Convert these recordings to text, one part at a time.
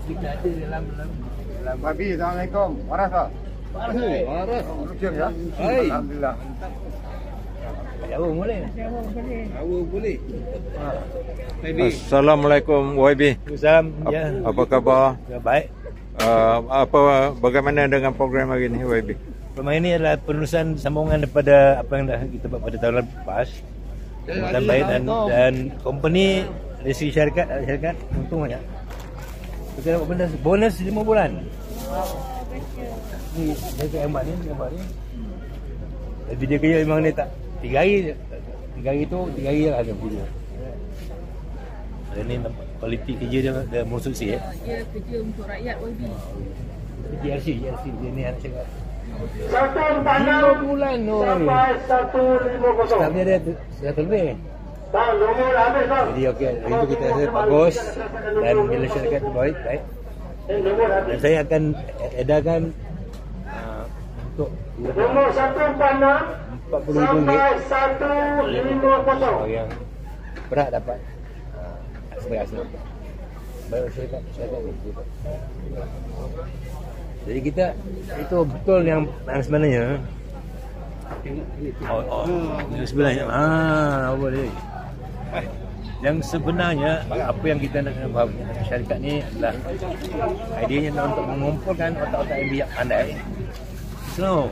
kita ada dalam Babi, Assalamualaikum. Waras tak? Waras. Okey ya? Hai. Alhamdulillah. Jauh boleh. Jauh boleh. Assalamualaikum YB. Salam. Ya. Apa khabar? Ya, baik. Bagaimana dengan program hari ini YB? Program ini adalah penerusan sambungan daripada apa yang dah kita buat pada tahun lepas. Dan baik dan company dari segi syarikat untung banyak. Kita dapat benda bonus 5 bulan. Ni saya gambar ni. Dan video kerja memang ni tak 3 hari je. 3 hari tu 3 hari lah ada video. Dan ni kualiti kerja dia musuh sikit. Dia kerja untuk rakyat YB. GRC dia ni anak cakap. 146 bulan sampai 150. Staffnya dia 100 lebih. Bang, nombor dah habis bang. Jadi okey, hari tu kita rasa bagus dan bila syarikat tu baik. Nombor dah habis. Dan saya akan edarkan untuk Nombor 146 RM40,000 sampai 150. bagi yang berat dapat sebagai asal. Baik syarikat ni. Jadi kita itu betul yang sebenarnya. Yang sebenarnya boleh. Yang sebenarnya apa yang kita nak faham syarikat ni adalah ideanya untuk mengumpulkan otak-otak yang bijak pandai. So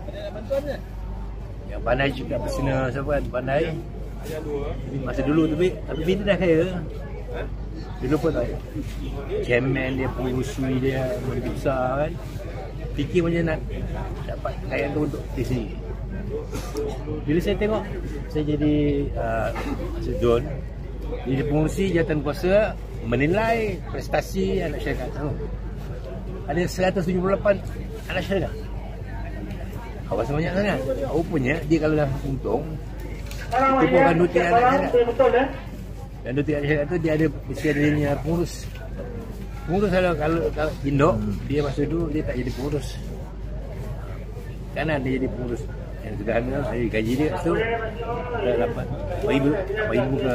yang pandai juga bersina siapa kan pandai. Masa dulu tapi bila dah kaya dia lupa tak chairman dia, pengurusui dia lebih besar kan, fikir macam nak dapat kekayaan tu untuk di sini. Bila saya tengok saya jadi John jadi pengurusi jawatan kuasa menilai prestasi anak syarikat tu. Ada 178 anak syarikat. Kawasan banyak sangat. Rupanya dia kalau dah untung itu pun akan duit anak syarikat. Dan duit anak syarikat tu dia ada mesti ada dia pengurus. Pengurus kalau induk dia masa dulu dia tak jadi pengurus. Kanan dia jadi pengurus yang sederhana, saya gaji dia tu dah dapat RM4,000 ke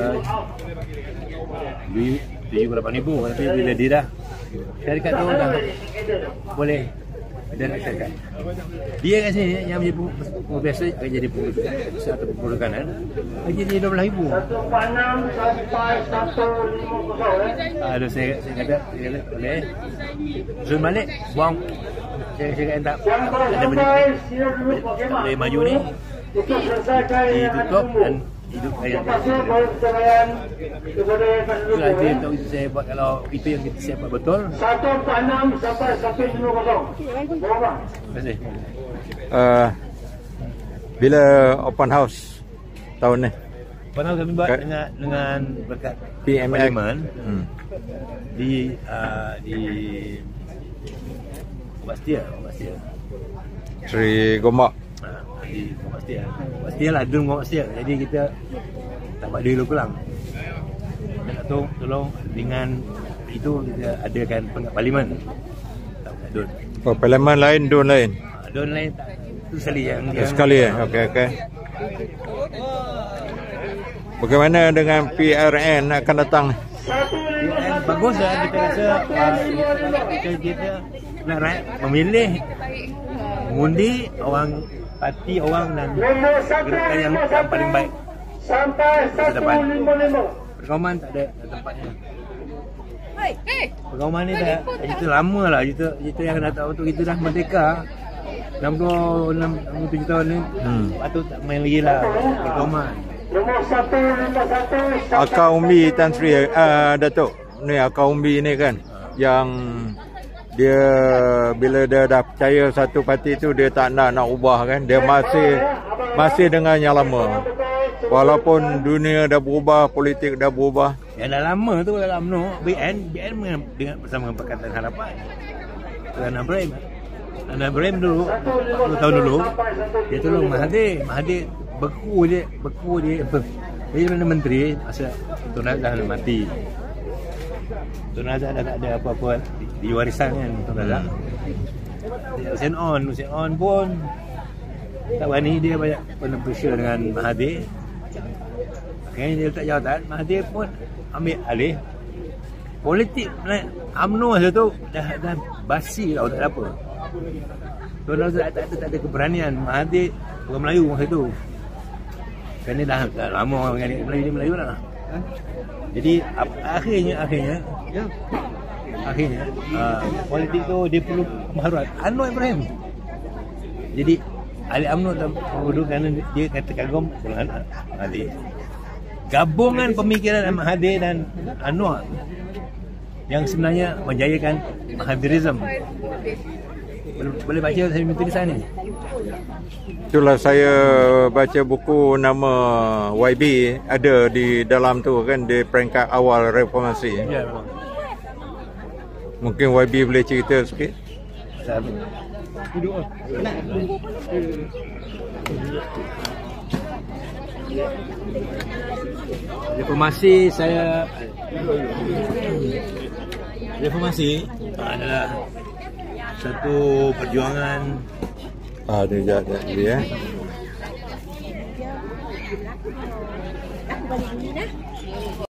RM7,000, tapi bila dia dah syarikat tu dah boleh ada nak syarikat. Dia kat sini yang menjadi pengurus biasa akan jadi pengurus atau pengurus kanan gaji dia RM12,000. 146 sampai 150. Aduh saya kata boleh Zul balik buang syarikat yang tak ada boleh maju ni ditutup dan hidup kaya. Itulah itu yang tahu saya buat. Kalau itu yang kita siap buat betul 146 sampai 150. Terima kasih. Bila open house tahun ni? Pernah kami buat dengan berkat PMX Parlimen di Bastia. Sri Gombak. Di Bastia lah, Dun Bastia. Jadi kita dapat duit lu pulang. Dan tolong dengan itu kita adakan pengkat Parlimen. Dun. Oh, Parlimen lain, Dun lain. Dun lain tak. Itu sekali yang Sekali ya. Okey. Bagaimana dengan PRN akan datang? Bagus lah, kita rasa kita nak rakyat memilih mengundi orang parti orang dan gerakan yang paling baik sampai 155. Perkauman tak ada tempatnya. Perkauman ni dah cerita lama lah, cerita yang dah tahu tu kita dah merdeka 66-67 tahun ni. Patut tak main lagi lah perkauman. Nombor 151 Akar Umbi Tan Sri Datuk ni, Akar Umbi ni kan yang dia bila dia dah percaya satu parti tu dia tak nak ubah kan, dia masih dengan yang lama walaupun dunia dah berubah, politik dah berubah. Yang dah lama tu dalam UMNO BN dengan bersama Pakatan Harapan Ana Ibrahim dulu 10 tahun dulu dia tolong Mahathir beku dia jadi mana menteri masa Tun Razak dah mati. Tun Razak dah tak ada apa-apa di warisan kan Tun Razak. Hussein On pun tak berani, dia banyak pernah pressure dengan Mahathir. Akhirnya dia letak jawatan, Mahathir pun ambil alih. politik UMNO masa tu dah basi tau, tak ada apa. Tuan Razak tak ada keberanian. Mahathir orang Melayu masa tu. Kerana dah lama orang Melayu lah. Jadi akhirnya politik tu dia perlu pembaharuan. Anwar Ibrahim. Jadi ahli UMNO tak bodoh kerana dia kata kagum dengan Mahathir. Gabungan pemikiran Mahathir dan Anwar yang sebenarnya menjayakan Mahathirism. Boleh baca saya minta tulisan ni. Itulah saya baca buku nama YB ada di dalam tu kan, di peringkat awal reformasi. Ya, memang. Mungkin YB boleh cerita sikit. Reformasi adalah satu perjuangan. Dia ya. Aku balik dulu dah.